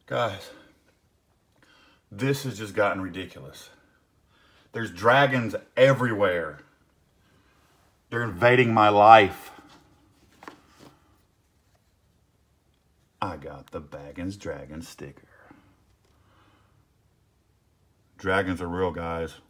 Guys, this has just gotten ridiculous. There's dragons everywhere. They're invading my life. I got the Bagginsdragons sticker. Dragons are real, guys.